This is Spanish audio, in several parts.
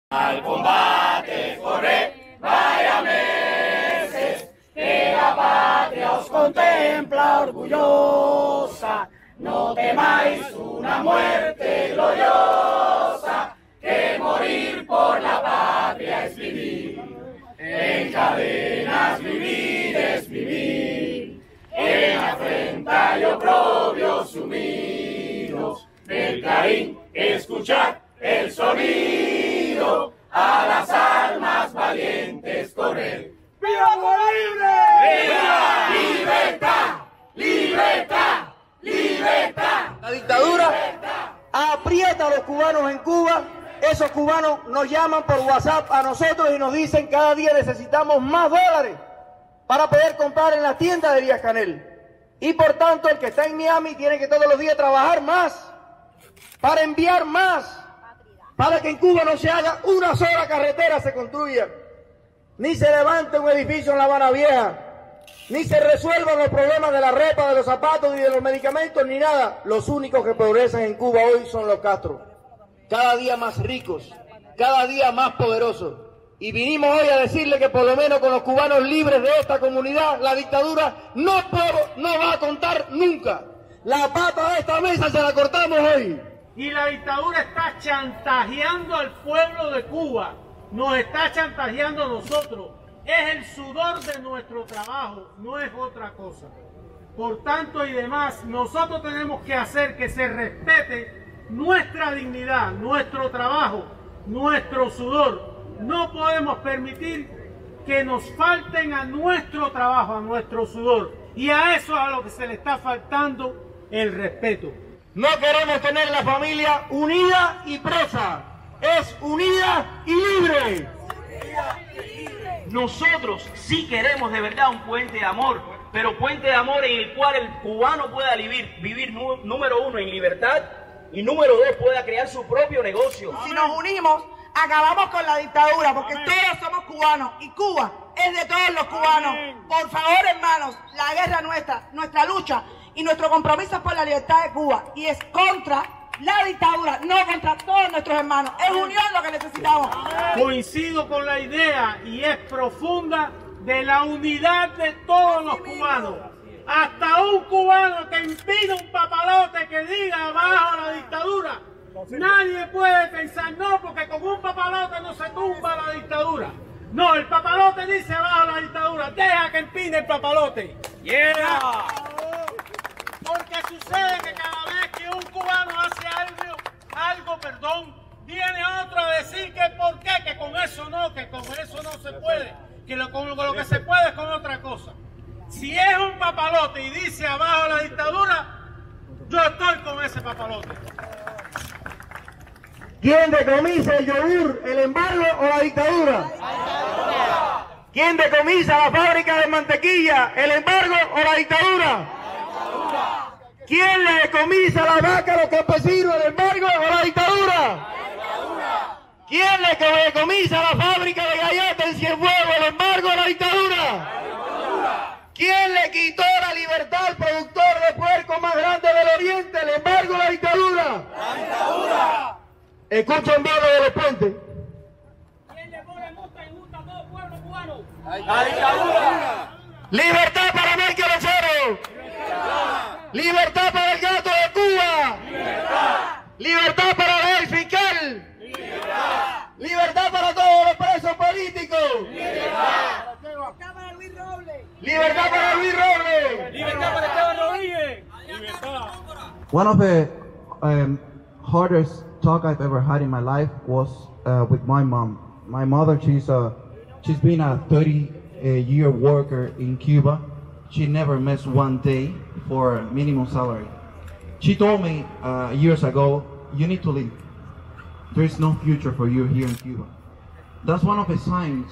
Al combate corre, vaya meses, que la patria os contempla orgullosa. No temáis una muerte gloriosa, que morir por la patria es vivir. En cadenas vivir es vivir, en afrenta y oprobios sumidos. Del Clarín escuchad el sonido, a las almas valientes correr. ¡Viva Bolívar! ¡Viva! ¡Libertad! ¡Libertad! ¡Libertad! La dictadura aprieta a los cubanos en Cuba. Esos cubanos nos llaman por WhatsApp a nosotros y nos dicen cada día necesitamos más dólares para poder comprar en la tienda de Díaz Canel. Y por tanto el que está en Miami tiene que todos los días trabajar más para enviar más, para que en Cuba no se haga una sola carretera, se construya, ni se levante un edificio en La Habana Vieja, ni se resuelvan los problemas de la ropa, de los zapatos, ni de los medicamentos, ni nada. Los únicos que progresan en Cuba hoy son los Castro, cada día más ricos, cada día más poderosos. Y vinimos hoy a decirle que por lo menos con los cubanos libres de esta comunidad, la dictadura no va a contar nunca. La pata de esta mesa se la cortamos hoy. Y la dictadura está chantajeando al pueblo de Cuba, nos está chantajeando a nosotros. Es el sudor de nuestro trabajo, no es otra cosa. Por tanto y demás, nosotros tenemos que hacer que se respete nuestra dignidad, nuestro trabajo, nuestro sudor. No podemos permitir que nos falten a nuestro trabajo, a nuestro sudor. Y a eso es a lo que se le está faltando el respeto. No queremos tener la familia unida y presa, es unida y libre. Nosotros sí queremos de verdad un puente de amor, pero puente de amor en el cual el cubano pueda vivir número uno en libertad y número dos pueda crear su propio negocio. Si nos unimos, acabamos con la dictadura, porque todos somos cubanos y Cuba es de todos los cubanos. Por favor, hermanos, la guerra nuestra, nuestra lucha y nuestro compromiso es por la libertad de Cuba y es contra la dictadura, no contra todos nuestros hermanos. Es unión lo que necesitamos. Coincido con la idea y es profunda de la unidad de todos los cubanos. Hasta un cubano que impida un papalote que diga abajo la dictadura. Nadie puede pensar, no, porque con un papalote no se tumba la dictadura. No, el papalote dice abajo la dictadura, deja que impide el papalote. ¡Yeah! Porque sucede que cada vez que un cubano hace algo, viene otro a decir que por qué, que con eso no se puede, que con lo que se puede es con otra cosa. Si es un papalote y dice abajo la dictadura, yo estoy con ese papalote. ¿Quién decomisa el yogur, el embargo o la dictadura? La dictadura. ¿Quién decomisa la fábrica de mantequilla, el embargo o la dictadura? ¿Quién le decomisa la vaca a los campesinos, el embargo o la dictadura? ¿Quién le decomisa la fábrica de galletas en Cienfuegos, el embargo o la dictadura? ¿Quién le quitó la libertad al productor de puerco más grande del Oriente, el embargo o la dictadura? La dictadura. Escuchen bien lo de los puentes. ¿Quién le pone multa y multa a todo el pueblo cubano? La dictadura. ¡Libertad para Michael Ochero! ¡Libertad para el gato de Cuba! ¡Libertad para el fiscal! ¡Libertad para todos los presos políticos! ¡Libertad para Luis Robles! ¡Libertad para Luis Robles! ¡Libertad para Esteban Rodríguez! ¡Libertad! One of the hardest talk I've ever had in my life was with my mom. My mother, she's been a 30-year worker in Cuba. She never missed one day for minimum salary. She told me years ago, you need to leave. There is no future for you here in Cuba. That's one of the signs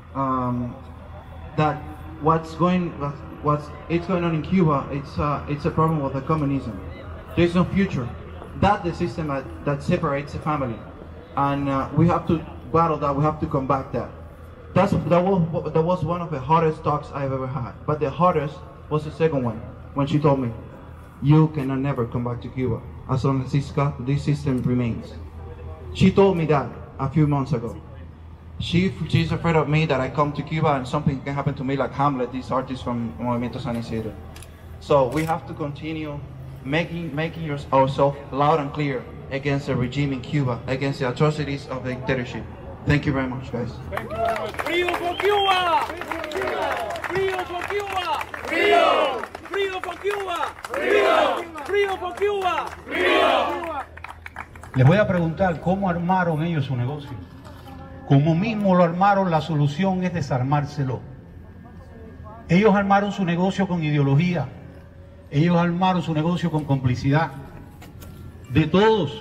that what's going on in Cuba. It's a problem with the communism. There is no future. That's the system that separates the family, and we have to battle that. We have to combat that. That was one of the hardest talks I've ever had. But the hardest was the second one, when she told me, you cannot never come back to Cuba as long as this system remains. She told me that, a few months ago. She's afraid of me that I come to Cuba and something can happen to me like Hamlet, these artists from Movimiento San Isidro. So we have to continue making ourselves loud and clear against the regime in Cuba, against the atrocities of the dictatorship. Thank you very much, guys. Thank you very much. Freedom for Cuba! Freedom for Cuba! Freedom! Freedom for Cuba! Freedom! Freedom for Cuba! Freedom! Les voy a preguntar cómo armaron ellos su negocio. Como mismo lo armaron, la solución es desarmárselo. Ellos armaron su negocio con ideología. Ellos armaron su negocio con complicidad de todos.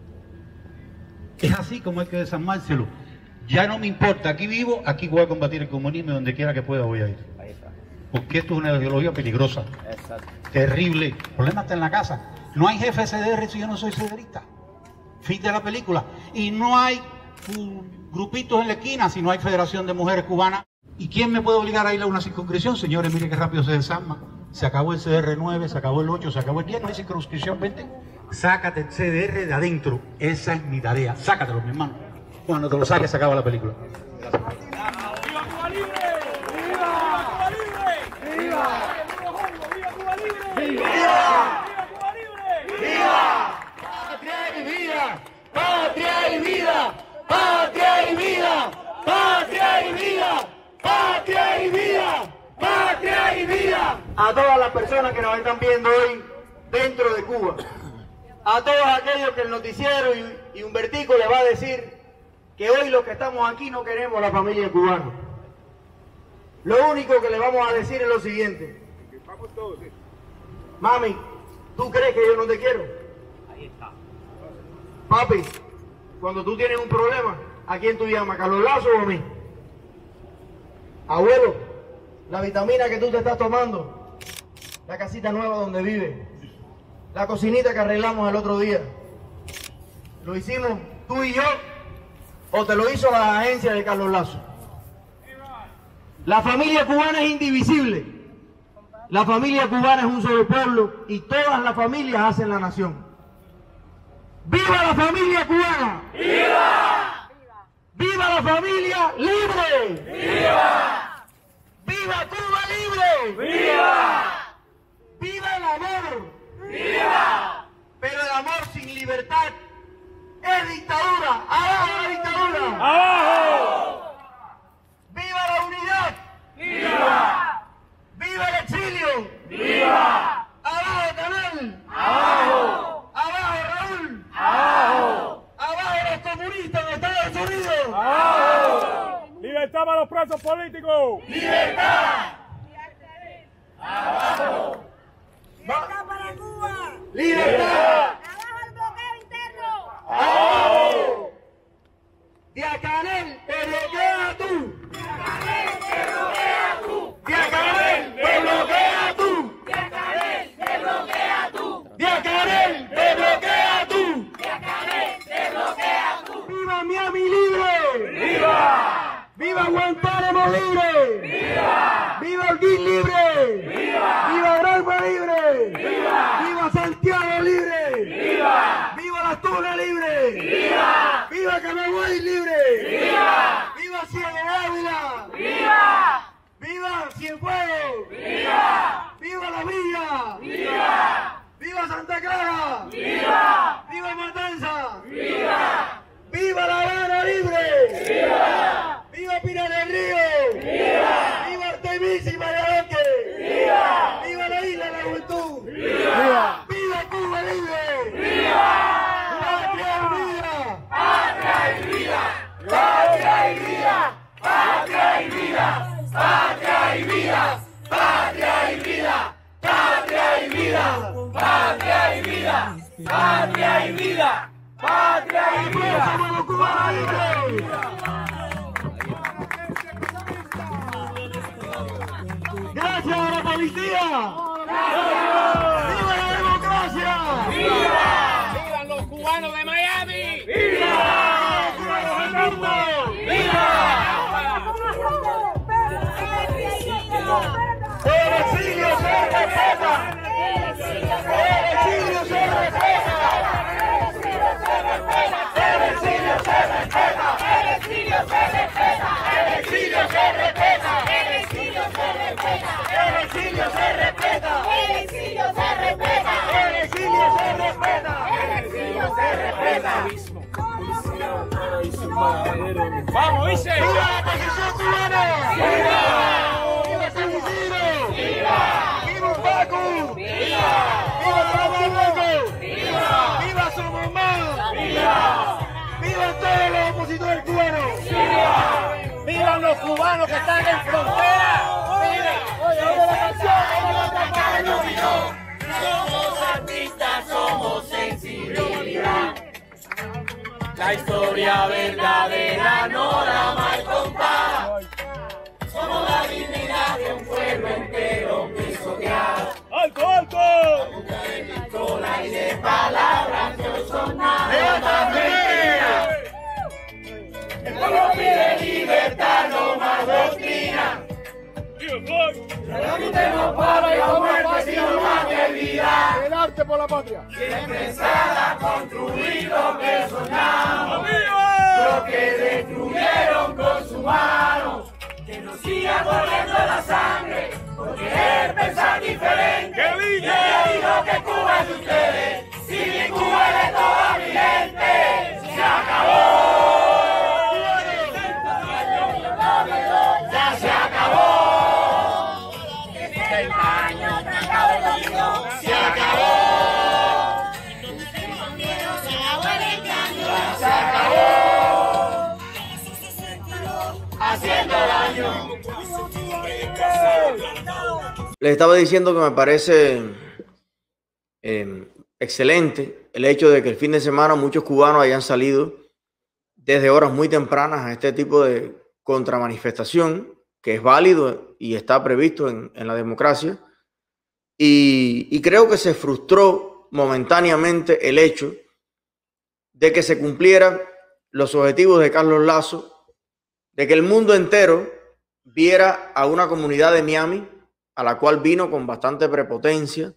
Es así como hay que desarmárselo. Ya no me importa, aquí vivo, aquí voy a combatir el comunismo y donde quiera que pueda voy a ir. Porque esto es una ideología peligrosa, terrible. El problema está en la casa. No hay jefe CDR si yo no soy cederista. Fin de la película. Y no hay grupitos en la esquina si no hay Federación de Mujeres Cubanas. ¿Y quién me puede obligar a ir a una circunscripción? Señores, miren qué rápido se desarma. Se acabó el CDR9, se acabó el 8, se acabó el 10, no hay circunscripción 20. Sácate el CDR de adentro. Esa es mi tarea. Sácatelo, mi hermano. Cuando te lo saques, se acaba la película. ¡Viva Cuba Libre! ¡Viva Cuba Libre! ¡Viva! ¡Viva Cuba Libre! ¡Viva! ¡Viva Cuba Libre! ¡Viva! ¡Patria y vida! ¡Patria y vida! ¡Patria y vida! ¡Patria y vida! ¡Patria y vida! ¡Patria y vida! A todas las personas que nos están viendo hoy dentro de Cuba, a todos aquellos que el noticiero y Humbertico les va a decir que hoy los que estamos aquí no queremos la familia cubana. Lo único que le vamos a decir es lo siguiente. Mami, ¿tú crees que yo no te quiero? Ahí está. Papi, cuando tú tienes un problema, ¿a quién tú llamas? ¿Carlos Lazo o a mí? Abuelo, la vitamina que tú te estás tomando, la casita nueva donde vive, la cocinita que arreglamos el otro día, ¿lo hicimos tú y yo o te lo hizo la agencia de Carlos Lazo? La familia cubana es indivisible. La familia cubana es un solo pueblo y todas las familias hacen la nación. ¡Viva la familia cubana! ¡Viva! ¡Viva la familia libre! ¡Viva! ¡Viva Cuba libre! ¡Viva! ¡Viva el amor! ¡Viva! Pero el amor sin libertad es dictadura. ¡Abajo la dictadura! ¡Abajo! ¡Viva la unidad! ¡Viva! ¡Viva el exilio! ¡Viva! ¡Abajo Canal! ¡Abajo! ¡Abajo Raúl! ¡Abajo! ¡Abajo los comunistas en Estados Unidos! ¡Abajo! ¡Libertad para los presos políticos! ¡Libertad! ¡Abajo! ¡Libertad para Cuba! ¡Libertad! ¡Abajo el bloqueo interno! ¡Abajo! ¡Diacanel, te bloquea tú! ¡Diacanel, te bloquea tú! ¡Diacanel, te bloquea tú! ¡Diacanel, te bloquea tú! ¡Diacanel, te bloquea tú! ¡Diacanel, te bloquea tú! ¡Viva Miami libre! ¡Viva! ¡Viva Guantánamo libre! ¡Viva! ¡Viva Holguín libre! ¡Viva! ¡Viva Granma libre! ¡Viva! ¡Viva Santiago libre! ¡Viva! ¡Viva Las Tunas libre! ¡Viva! ¡Viva Camagüey libre! ¡Viva! ¡Viva Ciego Ávila! ¡Viva! ¡Viva Cienfuegos! ¡Viva! ¡Viva La Villa! ¡Viva! ¡Viva Santa Clara! ¡Viva! ¡Viva Matanza! ¡Viva! ¡Viva La Habana libre! ¡Viva! ¡Viva Pinar del Río! ¡Viva! ¡Viva Artemisa y Mayaroque! ¡Viva! ¡Viva la Isla de la Juventud! ¡Viva! ¡Viva Cuba libre! ¡Viva! ¡Patria y vida! ¡Patria y vida! ¡Patria y vida! ¡Patria y vida! ¡Patria y vida! ¡Patria y vida! ¡Patria y vida! ¡Patria y vida! ¡Patria y vida! ¡Patria y vida! ¡Somos Cuba libre! ¡Gracias a la policía! ¡Viva la democracia! ¡Viva! ¡Vivan los cubanos de Miami! ¡Viva! ¡Viva los mundo! ¡El exilio se respeta! ¡El exilio se respeta! ¡El exilio ¡Vamos, dice! ¡Viva la oposición cubana! ¡Viva! ¡Viva San Isidro! ¡Viva! ¡Viva Paco! ¡Viva! ¡Viva Trabajo! ¡Viva! ¡Viva Somos Más! ¡Viva! ¡Vivan todos los opositores cubanos! ¡Viva! ¡Vivan los cubanos que están en frontera! ¡Viva! ¡Oye, oye la canción! Somos artistas, somos sensibilidad. La historia verdadera no la mal contada. Somos la dignidad de un pueblo entero pisoteado. ¡Alto, alto! De pistola y de palabras que son nada. El pueblo pide libertad, no más doctrina. No para y muerte, sino más que vida. ¡El arte por la patria! Siempre estará construir lo que soñamos, lo que destruyeron con su mano. Que nos siga corriendo la sangre por querer pensar diferente. Y ella dijo que Cuba es de ustedes, si mi Cuba es de toda mi gente. Se acabó. Ya se acabó. Se acabó. Se acabó. Haciendo daño. Les estaba diciendo que me parece excelente el hecho de que el fin de semana muchos cubanos hayan salido desde horas muy tempranas a este tipo de contramanifestación, que es válido y está previsto en la democracia. Y creo que se frustró momentáneamente el hecho de que se cumplieran los objetivos de Carlos Lazo, de que el mundo entero viera a una comunidad de Miami, a la cual vino con bastante prepotencia,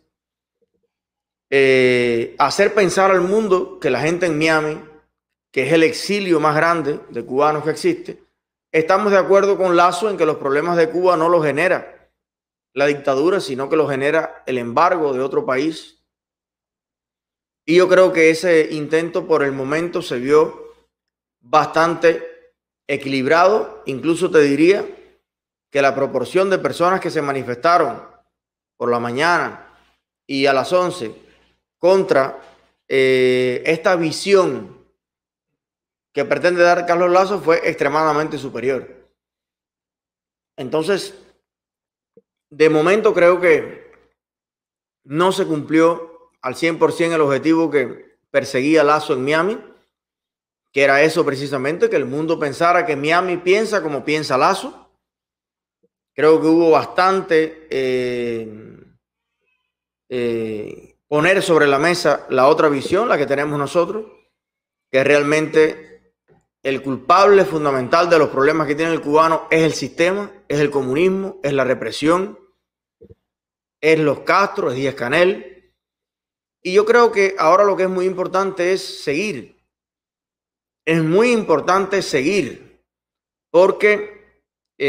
hacer pensar al mundo que la gente en Miami, que es el exilio más grande de cubanos que existe, estamos de acuerdo con Lazo en que los problemas de Cuba no los genera la dictadura, sino que los genera el embargo de otro país. Y yo creo que ese intento por el momento se vio bastante equilibrado. Incluso te diría que la proporción de personas que se manifestaron por la mañana y a las 11 contra esta visión que pretende dar Carlos Lazo fue extremadamente superior. Entonces, de momento creo que no se cumplió al 100% el objetivo que perseguía Lazo en Miami, que era eso precisamente, que el mundo pensara que Miami piensa como piensa Lazo. Creo que hubo bastante poner sobre la mesa la otra visión, la que tenemos nosotros, que realmente el culpable fundamental de los problemas que tiene el cubano es el sistema, es el comunismo, es la represión, es los Castro, es Díaz-Canel. Y yo creo que ahora lo que es muy importante es seguir. Es muy importante seguir, porque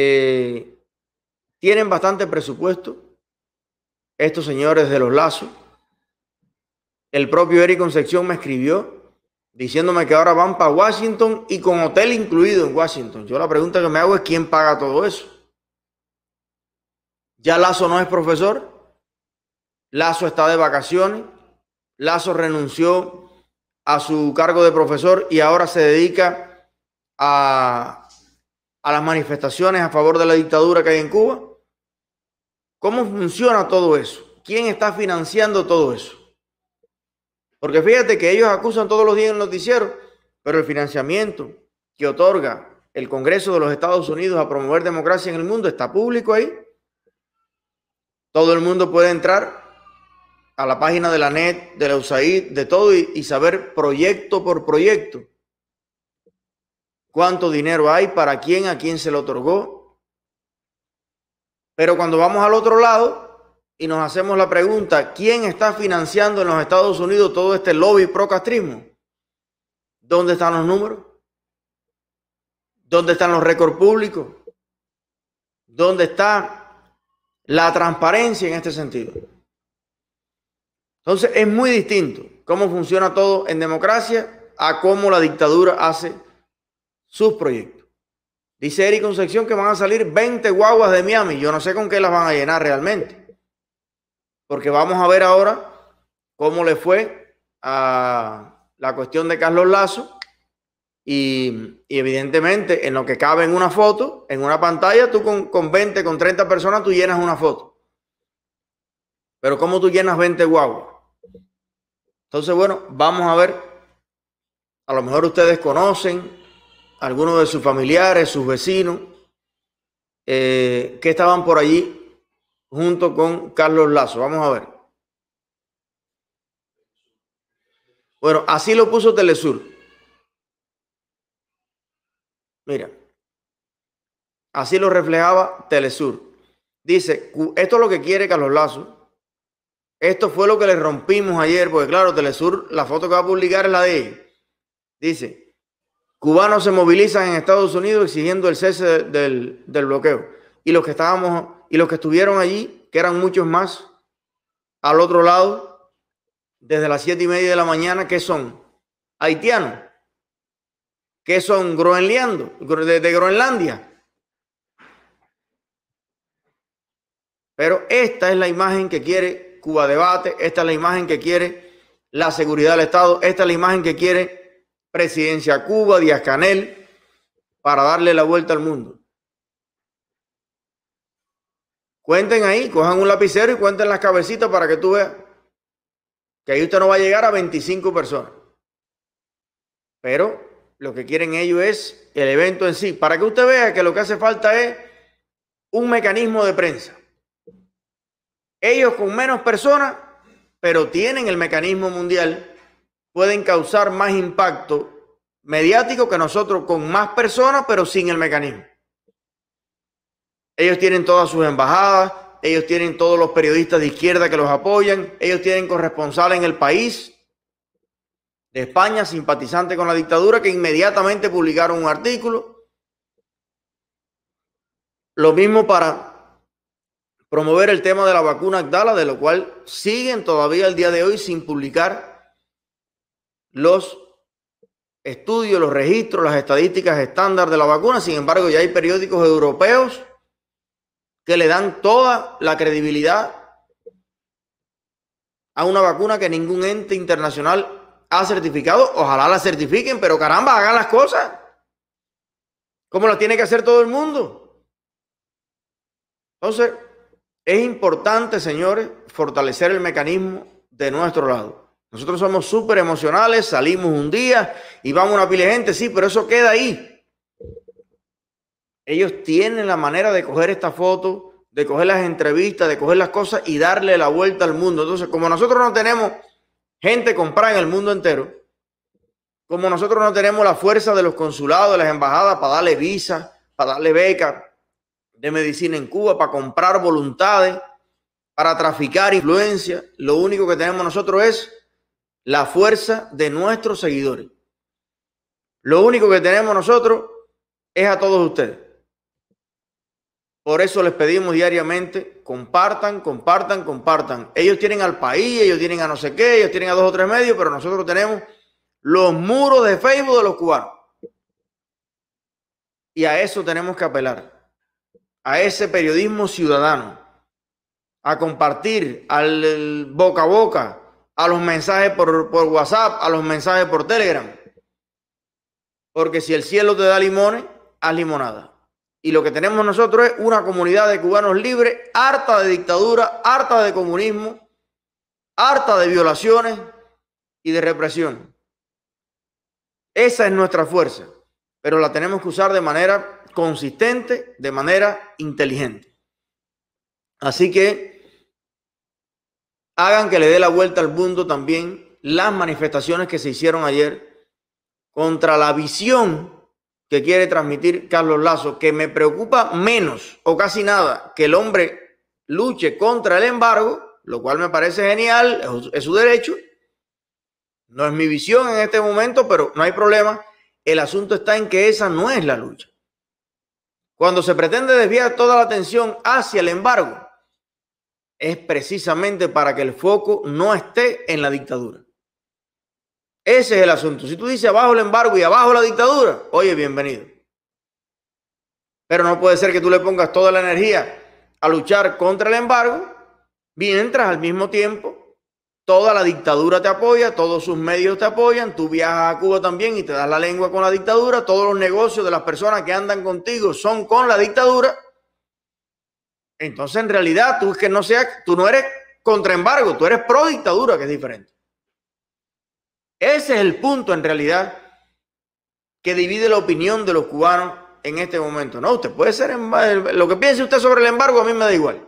tienen bastante presupuesto estos señores de los Lazos. El propio Eric Concepción me escribió diciéndome que ahora van para Washington y con hotel incluido en Washington. Yo la pregunta que me hago es ¿quién paga todo eso? Ya Lazo no es profesor, Lazo está de vacaciones, Lazo renunció a su cargo de profesor y ahora se dedica a las manifestaciones a favor de la dictadura que hay en Cuba. ¿Cómo funciona todo eso? ¿Quién está financiando todo eso? Porque fíjate que ellos acusan todos los días en el noticiero, pero el financiamiento que otorga el Congreso de los Estados Unidos a promover democracia en el mundo está público ahí. Todo el mundo puede entrar a la página de la NET, de la USAID, de todo y saber proyecto por proyecto cuánto dinero hay, para quién, a quién se le otorgó. Pero cuando vamos al otro lado y nos hacemos la pregunta, ¿quién está financiando en los Estados Unidos todo este lobby pro-castrismo? ¿Dónde están los números? ¿Dónde están los récords públicos? ¿Dónde está la transparencia en este sentido? Entonces es muy distinto cómo funciona todo en democracia a cómo la dictadura hace sus proyectos. Dice Eric Concepción que van a salir 20 guaguas de Miami. Yo no sé con qué las van a llenar realmente. Porque vamos a ver ahora cómo le fue a la cuestión de Carlos Lazo. Y evidentemente en lo que cabe en una foto, en una pantalla, tú con 20, con 30 personas, tú llenas una foto. Pero ¿cómo tú llenas 20 guaguas? Entonces, bueno, vamos a ver. A lo mejor ustedes conocen algunos de sus familiares, sus vecinos, que estaban por allí junto con Carlos Lazo. Vamos a ver. Bueno, así lo puso Telesur. Mira, así lo reflejaba Telesur. Dice, esto es lo que quiere Carlos Lazo. Esto fue lo que le rompimos ayer, porque claro, Telesur, la foto que va a publicar es la de ellos. Dice, cubanos se movilizan en Estados Unidos exigiendo el cese del bloqueo. Y los que estuvieron allí, que eran muchos más, al otro lado, desde las 7:30 de la mañana, ¿qué son? Haitianos. ¿Qué son? De Groenlandia. Pero esta es la imagen que quiere Cuba Debate, esta es la imagen que quiere la seguridad del Estado, esta es la imagen que quiere Presidencia Cuba, Díaz-Canel, para darle la vuelta al mundo. Cuenten ahí, cojan un lapicero y cuenten las cabecitas para que tú veas que ahí usted no va a llegar a 25 personas. Pero lo que quieren ellos es el evento en sí, para que usted vea que lo que hace falta es un mecanismo de prensa. Ellos con menos personas, pero tienen el mecanismo mundial, pueden causar más impacto mediático que nosotros con más personas, pero sin el mecanismo. Ellos tienen todas sus embajadas, ellos tienen todos los periodistas de izquierda que los apoyan, ellos tienen corresponsales en el país de España, simpatizantes con la dictadura, que inmediatamente publicaron un artículo. Lo mismo para promover el tema de la vacuna Abdala, de lo cual siguen todavía el día de hoy sin publicar los estudios, los registros, las estadísticas estándar de la vacuna. Sin embargo, ya hay periódicos europeos que le dan toda la credibilidad a una vacuna que ningún ente internacional ha certificado. Ojalá la certifiquen, pero caramba, hagan las cosas como las tiene que hacer todo el mundo. Entonces, es importante, señores, fortalecer el mecanismo de nuestro lado. Nosotros somos súper emocionales, salimos un día y vamos a una pila de gente, sí, pero eso queda ahí. Ellos tienen la manera de coger esta foto, de coger las entrevistas, de coger las cosas y darle la vuelta al mundo. Entonces, como nosotros no tenemos gente comprada en el mundo entero, como nosotros no tenemos la fuerza de los consulados, de las embajadas para darle visas, para darle becas de medicina en Cuba, para comprar voluntades, para traficar influencia, lo único que tenemos nosotros es la fuerza de nuestros seguidores. Lo único que tenemos nosotros es a todos ustedes. Por eso les pedimos diariamente, compartan, compartan, compartan. Ellos tienen al país, ellos tienen a no sé qué, ellos tienen a 2 o 3 medios, pero nosotros tenemos los muros de Facebook de los cubanos. Y a eso tenemos que apelar, a ese periodismo ciudadano, a compartir, al boca a boca, a los mensajes por WhatsApp, a los mensajes por Telegram. Porque si el cielo te da limones, haz limonada. Y lo que tenemos nosotros es una comunidad de cubanos libres, harta de dictadura, harta de comunismo, harta de violaciones y de represión. Esa es nuestra fuerza, pero la tenemos que usar de manera consistente, de manera inteligente. Así que hagan que le dé la vuelta al mundo también las manifestaciones que se hicieron ayer contra la visión que quiere transmitir Carlos Lazo, que me preocupa menos o casi nada que el hombre luche contra el embargo, lo cual me parece genial, es su derecho. No es mi visión en este momento, pero no hay problema. El asunto está en que esa no es la lucha. Cuando se pretende desviar toda la atención hacia el embargo, es precisamente para que el foco no esté en la dictadura. Ese es el asunto. Si tú dices abajo el embargo y abajo la dictadura, oye, bienvenido. Pero no puede ser que tú le pongas toda la energía a luchar contra el embargo, mientras al mismo tiempo toda la dictadura te apoya, todos sus medios te apoyan, tú viajas a Cuba también y te das la lengua con la dictadura, todos los negocios de las personas que andan contigo son con la dictadura. Entonces, en realidad, tú no eres contra embargo, tú eres pro dictadura, que es diferente. Ese es el punto, en realidad, que divide la opinión de los cubanos en este momento. No, usted puede ser, lo que piense usted sobre el embargo, a mí me da igual.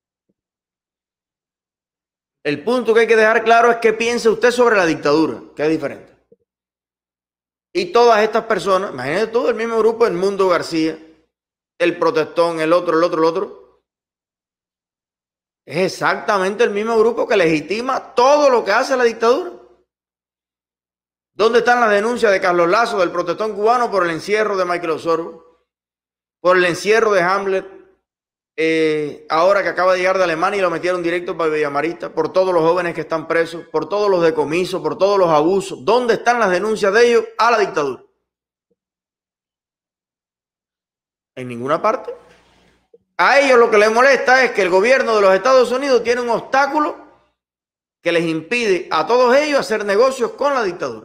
El punto que hay que dejar claro es qué piensa usted sobre la dictadura, que es diferente. Y todas estas personas, imagínate todo el mismo grupo, el Mundo García, el Protestón, el otro, es exactamente el mismo grupo que legitima todo lo que hace la dictadura. ¿Dónde están las denuncias de Carlos Lazo, del Protestón cubano, por el encierro de Michael Osorbo, por el encierro de Hamlet? Ahora que acaba de llegar de Alemania y lo metieron directo para Villamarista, por todos los jóvenes que están presos, por todos los decomisos, por todos los abusos. ¿Dónde están las denuncias de ellos a la dictadura? En ninguna parte. A ellos lo que les molesta es que el gobierno de los Estados Unidos tiene un obstáculo que les impide a todos ellos hacer negocios con la dictadura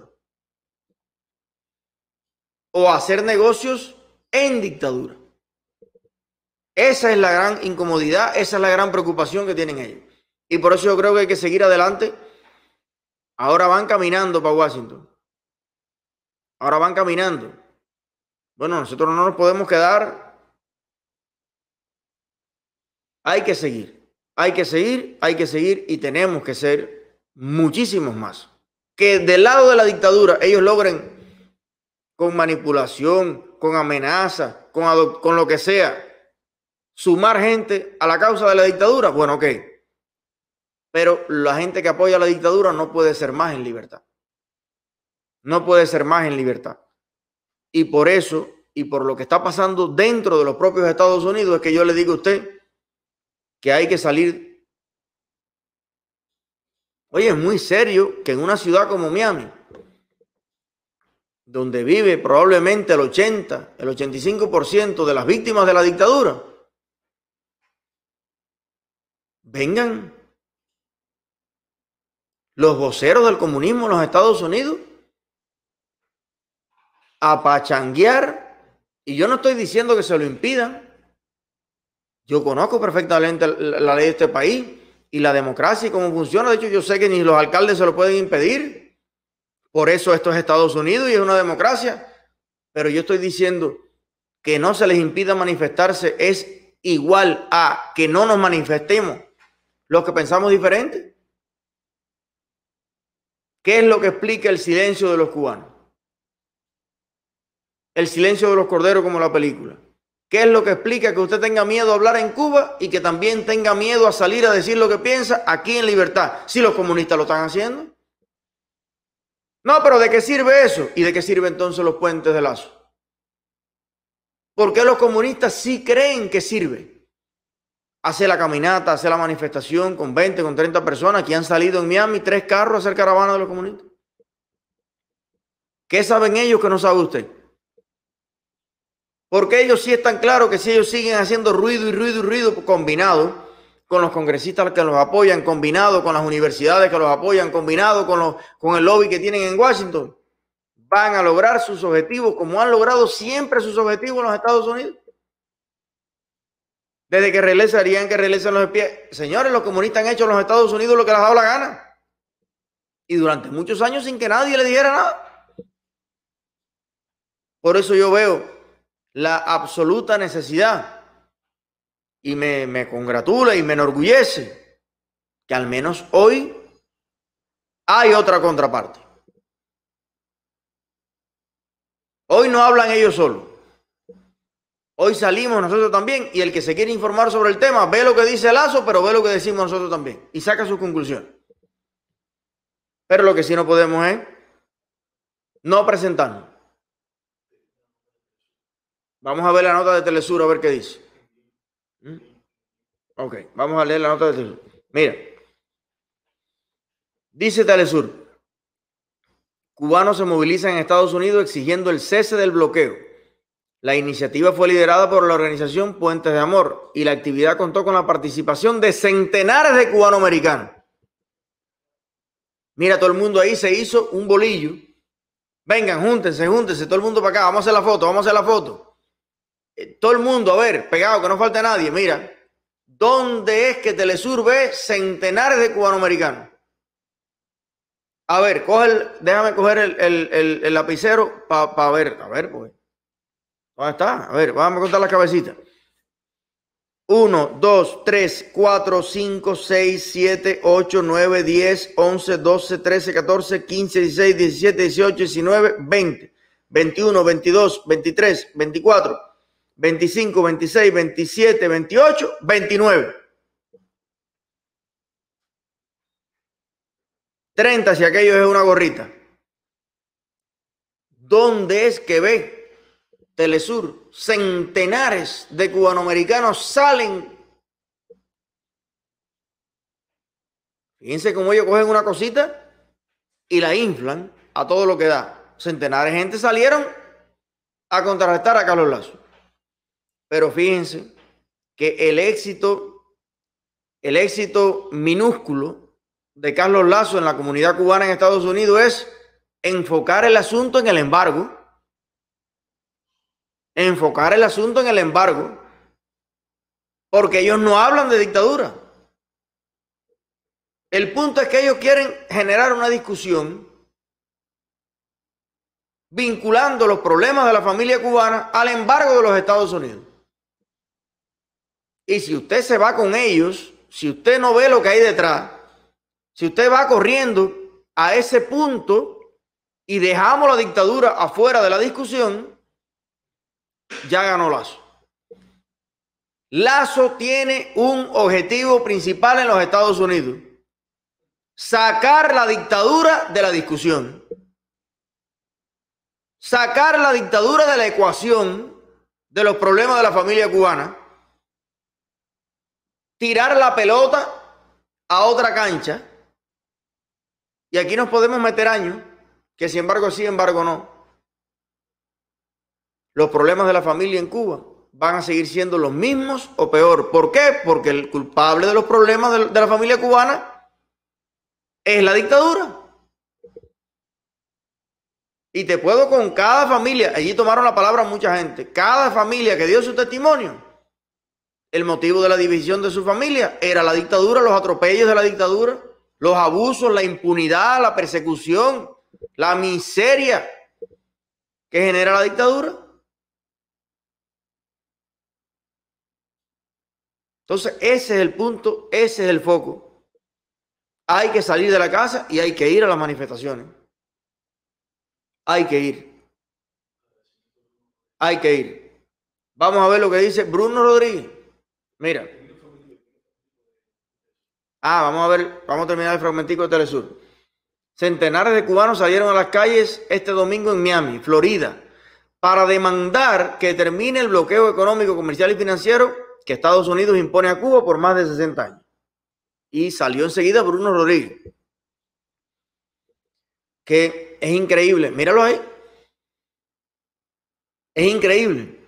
o hacer negocios en dictadura. Esa es la gran incomodidad, esa es la gran preocupación que tienen ellos. Y por eso yo creo que hay que seguir adelante. Ahora van caminando para Washington. Ahora van caminando. Bueno, nosotros no nos podemos quedar. Hay que seguir, hay que seguir, hay que seguir y tenemos que ser muchísimos más. Que del lado de la dictadura ellos logren con manipulación, con amenaza, con lo que sea, sumar gente a la causa de la dictadura, bueno, ok. Pero la gente que apoya la dictadura no puede ser más en libertad. No puede ser más en libertad. Y por eso, y por lo que está pasando dentro de los propios Estados Unidos, es que yo le digo a usted que hay que salir. Oye, es muy serio que en una ciudad como Miami, donde vive probablemente el 85% de las víctimas de la dictadura, vengan los voceros del comunismo en los Estados Unidos a pachanguear. Y yo no estoy diciendo que se lo impidan. Yo conozco perfectamente la ley de este país y la democracia y cómo funciona. De hecho, yo sé que ni los alcaldes se lo pueden impedir. Por eso esto es Estados Unidos y es una democracia. Pero yo estoy diciendo que no se les impida manifestarse es igual a que no nos manifestemos los que pensamos diferente. ¿Qué es lo que explica el silencio de los cubanos? El silencio de los corderos, como la película. ¿Qué es lo que explica que usted tenga miedo a hablar en Cuba y que también tenga miedo a salir a decir lo que piensa aquí en libertad? Si los comunistas lo están haciendo. No, pero ¿de qué sirve eso? ¿Y de qué sirven entonces los puentes de Lazo? ¿Por qué los comunistas sí creen que sirve? Hace la caminata, hace la manifestación con 20, con 30 personas que han salido en Miami, 3 carros a hacer caravana de los comunistas. ¿Qué saben ellos que no sabe usted? Porque ellos sí están claros que si ellos siguen haciendo ruido y ruido y ruido combinado con los congresistas que los apoyan, combinado con las universidades que los apoyan, combinado con el lobby que tienen en Washington, van a lograr sus objetivos como han logrado siempre sus objetivos en los Estados Unidos. Desde que regresarían, que regresen los espías. Señores, los comunistas han hecho en los Estados Unidos lo que les ha dado la gana. Y durante muchos años sin que nadie le dijera nada. Por eso yo veo la absoluta necesidad y me congratula y me enorgullece que al menos hoy hay otra contraparte. Hoy no hablan ellos solos. Hoy salimos nosotros también y el que se quiere informar sobre el tema ve lo que dice Lazo, pero ve lo que decimos nosotros también y saca sus conclusiones. Pero lo que sí no podemos es no presentarnos. Vamos a ver la nota de Telesur, a ver qué dice. Ok, vamos a leer la nota de Telesur. Mira, dice Telesur, cubanos se movilizan en Estados Unidos exigiendo el cese del bloqueo. La iniciativa fue liderada por la organización Puentes de Amor y la actividad contó con la participación de centenares de cubanoamericanos. Mira, todo el mundo ahí se hizo un bolillo. Vengan, júntense, todo el mundo para acá, vamos a hacer la foto. Todo el mundo, a ver, pegado, que no falte nadie. Mira, ¿dónde es que Telesur ve centenares de cubanoamericanos? A ver, déjame coger el lapicero para ver, pues. ¿Dónde está? A ver, vamos a contar las cabecitas. 1, 2, 3, 4, 5, 6, 7, 8, 9, 10, 11, 12, 13, 14, 15, 16, 17, 18, 19, 20, 21, 22, 23, 24, 25, 26, 27, 28, 29. 30 si aquello es una gorrita. ¿Dónde es que ve Telesur? Centenares de cubanoamericanos salen. Fíjense cómo ellos cogen una cosita y la inflan a todo lo que da. Centenares de gente salieron a contrarrestar a Carlos Lazo. Pero fíjense que el éxito minúsculo de Carlos Lazo en la comunidad cubana en Estados Unidos es enfocar el asunto en el embargo. Enfocar el asunto en el embargo, porque ellos no hablan de dictadura. El punto es que ellos quieren generar una discusión vinculando los problemas de la familia cubana al embargo de los Estados Unidos. Y si usted se va con ellos, si usted no ve lo que hay detrás, si usted va corriendo a ese punto y dejamos la dictadura afuera de la discusión, ya ganó Lazo. Lazo tiene un objetivo principal en los Estados Unidos: sacar la dictadura de la discusión, sacar la dictadura de la ecuación de los problemas de la familia cubana, tirar la pelota a otra cancha. Y aquí nos podemos meter años, que si embargo sí, embargo no. Los problemas de la familia en Cuba van a seguir siendo los mismos o peor. ¿Por qué? Porque el culpable de los problemas de la familia cubana es la dictadura. Y te puedo con cada familia, allí tomaron la palabra mucha gente, cada familia que dio su testimonio, el motivo de la división de su familia era la dictadura, los atropellos de la dictadura, los abusos, la impunidad, la persecución, la miseria que genera la dictadura. Entonces, ese es el punto, ese es el foco. Hay que salir de la casa y hay que ir a las manifestaciones. Hay que ir. Hay que ir. Vamos a ver lo que dice Bruno Rodríguez. Mira. Vamos a terminar el fragmentico de Telesur. Centenares de cubanos salieron a las calles este domingo en Miami, Florida, para demandar que termine el bloqueo económico, comercial y financiero que Estados Unidos impone a Cuba por más de 60 años. Y salió enseguida Bruno Rodríguez, que es increíble. Míralo ahí. Es increíble.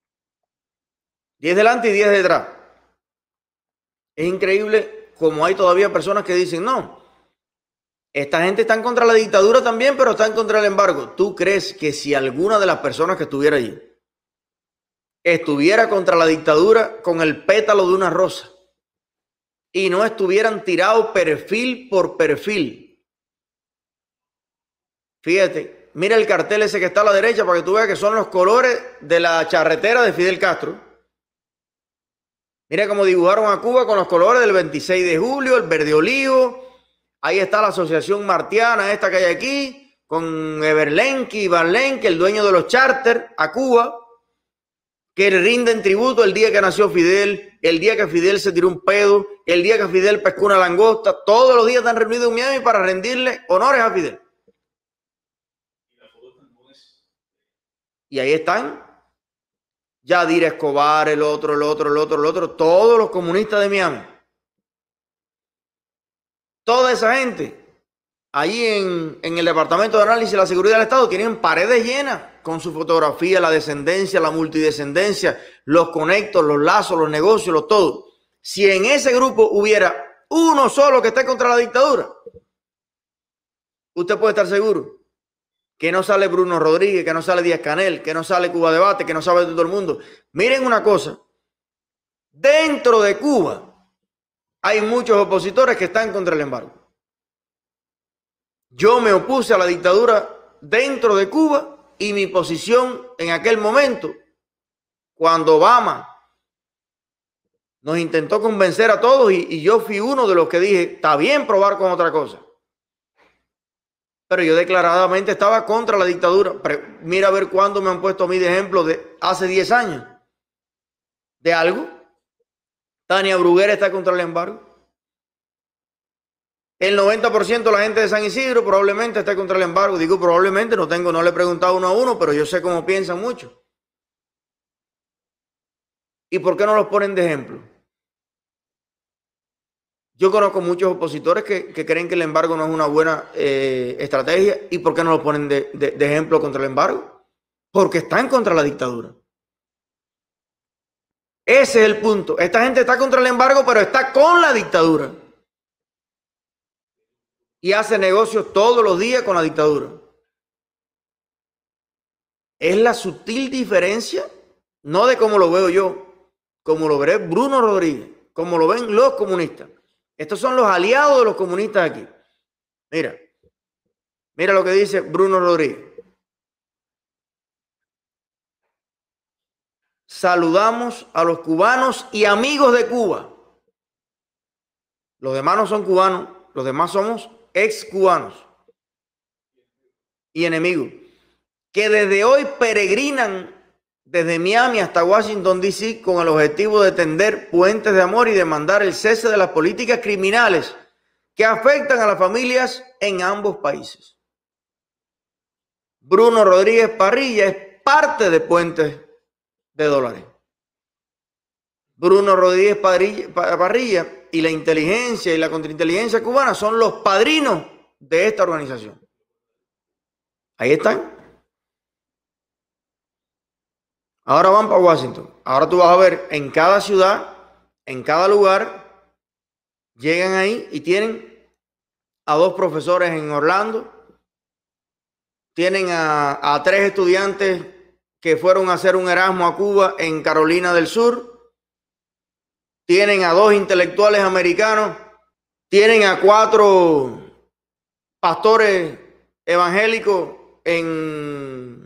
10 delante y 10 detrás. Es increíble como hay todavía personas que dicen, no, esta gente está contra la dictadura también, pero están contra el embargo. ¿Tú crees que si alguna de las personas que estuviera allí estuviera contra la dictadura con el pétalo de una rosa y no estuvieran tirados perfil por perfil? Fíjate, mira el cartel ese que está a la derecha para que tú veas que son los colores de la charretera de Fidel Castro. Mira cómo dibujaron a Cuba con los colores del 26 de julio, el verde olivo. Ahí está la asociación martiana esta que hay aquí, con Everlenki y Vanlenki, el dueño de los charters a Cuba, que le rinden tributo el día que nació Fidel, el día que Fidel se tiró un pedo, el día que Fidel pescó una langosta. Todos los días están reunidos en Miami para rendirle honores a Fidel. Y ahí están Yadir Escobar, el otro, todos los comunistas de Miami. Toda esa gente, allí en el Departamento de Análisis de la Seguridad del Estado, tienen paredes llenas con su fotografía, la descendencia, la multidescendencia, los conectos, los lazos, los negocios, los todo. Si en ese grupo hubiera uno solo que esté contra la dictadura, usted puede estar seguro que no sale Bruno Rodríguez, que no sale Díaz-Canel, que no sale Cuba Debate, que no sabe todo el mundo. Miren una cosa, dentro de Cuba hay muchos opositores que están contra el embargo. Yo me opuse a la dictadura dentro de Cuba y mi posición en aquel momento, cuando Obama nos intentó convencer a todos y yo fui uno de los que dije, está bien probar con otra cosa. Pero yo declaradamente estaba contra la dictadura. Mira a ver cuándo me han puesto a mí de ejemplo de hace 10 años. ¿De algo? Tania Bruguera está contra el embargo. El 90% de la gente de San Isidro probablemente está contra el embargo. Digo probablemente, no le he preguntado uno a uno, pero yo sé cómo piensan muchos. ¿Y por qué no los ponen de ejemplo? Yo conozco muchos opositores que creen que el embargo no es una buena estrategia. ¿Y por qué no lo ponen de ejemplo contra el embargo? Porque están contra la dictadura. Ese es el punto. Esta gente está contra el embargo, pero está con la dictadura. Y hace negocios todos los días con la dictadura. Es la sutil diferencia, no de cómo lo veo yo, como lo veré Bruno Rodríguez, como lo ven los comunistas. Estos son los aliados de los comunistas aquí. Mira lo que dice Bruno Rodríguez. Saludamos a los cubanos y amigos de Cuba. Los demás no son cubanos, los demás somos ex cubanos y enemigos, que desde hoy peregrinan desde Miami hasta Washington, D.C. con el objetivo de tender puentes de amor y demandar el cese de las políticas criminales que afectan a las familias en ambos países. Bruno Rodríguez Parrilla es parte de Puentes de Dólares. Bruno Rodríguez Parrilla y la inteligencia y la contrainteligencia cubana son los padrinos de esta organización. Ahí están. Ahora van para Washington. Ahora tú vas a ver en cada ciudad, en cada lugar, llegan ahí y tienen a 2 profesores en Orlando, tienen a 3 estudiantes que fueron a hacer un Erasmus a Cuba en Carolina del Sur, tienen a 2 intelectuales americanos, tienen a 4 pastores evangélicos en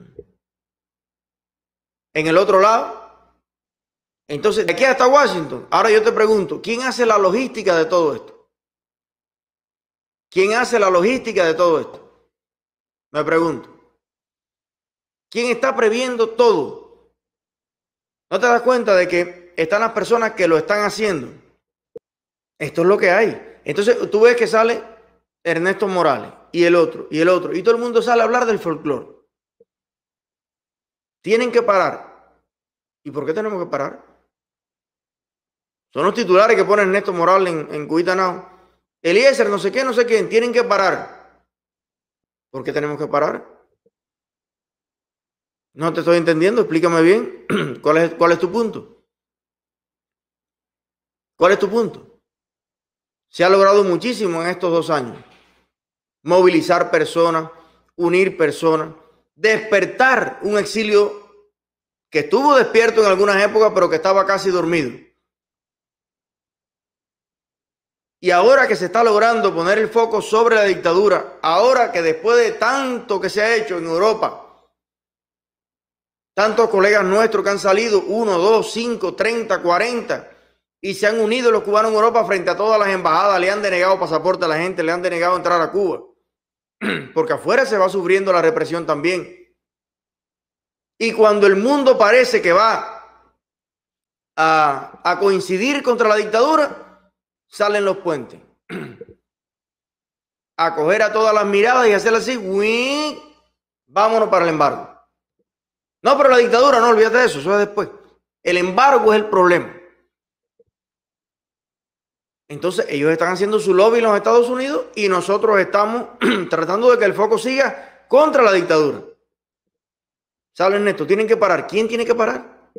el otro lado. Entonces, de aquí hasta Washington. Ahora yo te pregunto, ¿quién hace la logística de todo esto? ¿Quién hace la logística de todo esto? Me pregunto. ¿Quién está previendo todo? ¿No te das cuenta de que están las personas que lo están haciendo? Esto es lo que hay. Entonces tú ves que sale Ernesto Morales y el otro, y todo el mundo sale a hablar del folclore. Tienen que parar. ¿Y por qué tenemos que parar? Son los titulares que pone Ernesto Morales en Cubita Now. Eliezer, no sé qué, no sé quién, tienen que parar. ¿Por qué tenemos que parar? No te estoy entendiendo, explícame bien. ¿Cuál es tu punto? ¿Cuál es tu punto? Se ha logrado muchísimo en estos 2 años. Movilizar personas, unir personas, despertar un exilio que estuvo despierto en algunas épocas, pero que estaba casi dormido. Y ahora que se está logrando poner el foco sobre la dictadura, ahora que después de tanto que se ha hecho en Europa, tantos colegas nuestros que han salido, 1, 2, 5, 30, 40, y se han unido los cubanos en Europa frente a todas las embajadas, le han denegado pasaporte a la gente, le han denegado entrar a Cuba, porque afuera se va sufriendo la represión también. Y cuando el mundo parece que va a coincidir contra la dictadura, salen los puentes a coger a todas las miradas y hacerle así, ¡uy! Vámonos para el embargo. No, pero la dictadura, no, olvídate de eso, eso es después. El embargo es el problema. Entonces ellos están haciendo su lobby en los Estados Unidos y nosotros estamos tratando de que el foco siga contra la dictadura. ¿Saben, Ernesto? Tienen que parar. ¿Quién tiene que parar?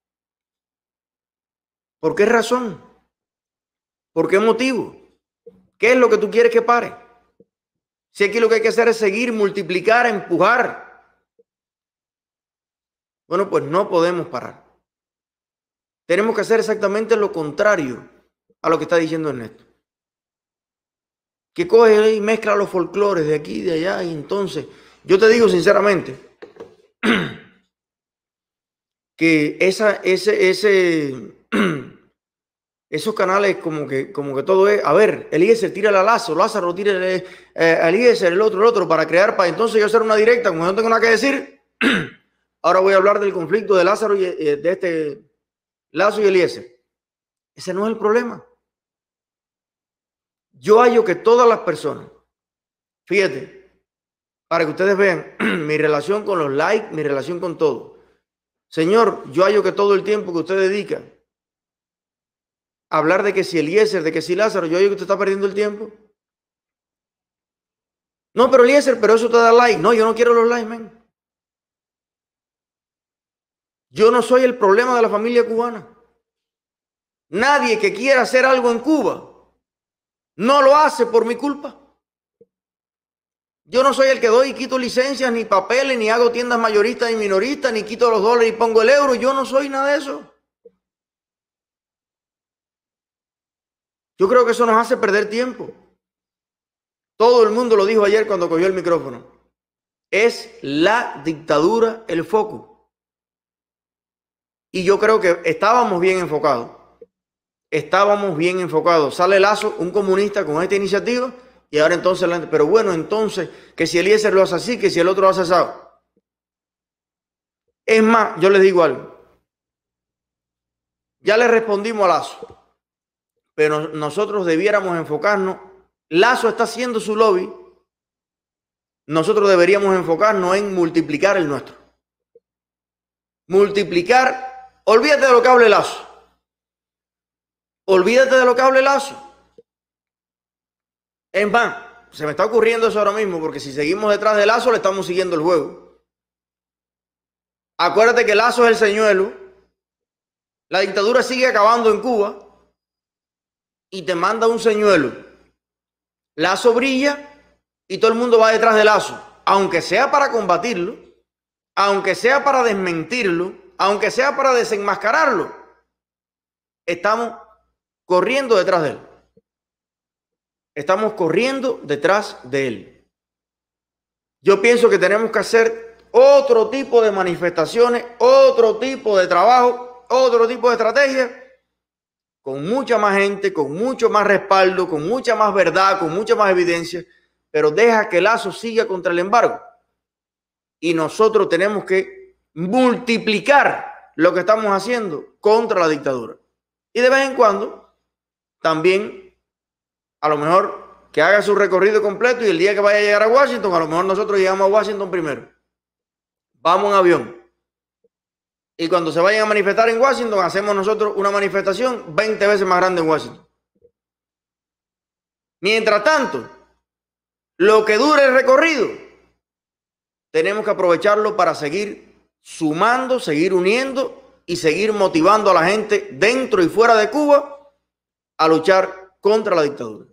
¿Por qué razón? ¿Por qué motivo? ¿Qué es lo que tú quieres que pare? Si aquí lo que hay que hacer es seguir, multiplicar, empujar. Bueno, pues no podemos parar. Tenemos que hacer exactamente lo contrario a lo que está diciendo Ernesto. Que coge y mezcla los folclores de aquí y de allá. Y entonces, yo te digo sinceramente que esos canales como que todo es, a ver, Eliezer tira a Lázaro, Lázaro tira a Eliezer, el otro, para crear, para entonces yo hacer una directa, como no tengo nada que decir. Ahora voy a hablar del conflicto de Lázaro y de Lazo y Eliezer. Ese no es el problema. Yo hallo que todas las personas, fíjate, para que ustedes vean mi relación con los likes, mi relación con todo. Señor, yo hallo que todo el tiempo que usted dedica a hablar de que si Eliezer, de que si Lázaro, yo hallo que usted está perdiendo el tiempo. No, pero Eliezer, pero eso te da like. No, yo no quiero los likes, man. Yo no soy el problema de la familia cubana. Nadie que quiera hacer algo en Cuba no lo hace por mi culpa. Yo no soy el que doy y quito licencias, ni papeles, ni hago tiendas mayoristas ni minoristas, ni quito los dólares y pongo el euro. Yo no soy nada de eso. Yo creo que eso nos hace perder tiempo. Todo el mundo lo dijo ayer cuando cogió el micrófono. Es la dictadura el foco. Y yo creo que estábamos bien enfocados. Estábamos bien enfocados. Sale Lazo, un comunista, con esta iniciativa, y ahora entonces, pero bueno, entonces, que si Eliezer lo hace así, que si el otro lo hace así. Es más, yo les digo algo. Ya le respondimos a Lazo, pero nosotros debiéramos enfocarnos. Lazo está haciendo su lobby. Nosotros deberíamos enfocarnos en multiplicar el nuestro. Multiplicar. Olvídate de lo que hable Lazo. Olvídate de lo que hable Lazo. Es más, se me está ocurriendo eso ahora mismo, porque si seguimos detrás de Lazo, le estamos siguiendo el juego. Acuérdate que Lazo es el señuelo. La dictadura sigue acabando en Cuba y te manda un señuelo. Lazo brilla y todo el mundo va detrás de Lazo, aunque sea para combatirlo, aunque sea para desmentirlo, aunque sea para desenmascararlo. Estamos corriendo detrás de él. Estamos corriendo detrás de él. Yo pienso que tenemos que hacer otro tipo de manifestaciones, otro tipo de trabajo, otro tipo de estrategia, con mucha más gente, con mucho más respaldo, con mucha más verdad, con mucha más evidencia, pero deja que Lazo siga contra el embargo. Y nosotros tenemos que multiplicar lo que estamos haciendo contra la dictadura. Y de vez en cuando, también, a lo mejor, que haga su recorrido completo y el día que vaya a llegar a Washington, a lo mejor nosotros llegamos a Washington primero. Vamos en avión. Y cuando se vayan a manifestar en Washington, hacemos nosotros una manifestación 20 veces más grande en Washington. Mientras tanto, lo que dure el recorrido, tenemos que aprovecharlo para seguir sumando, seguir uniendo y seguir motivando a la gente dentro y fuera de Cuba a luchar contra la dictadura.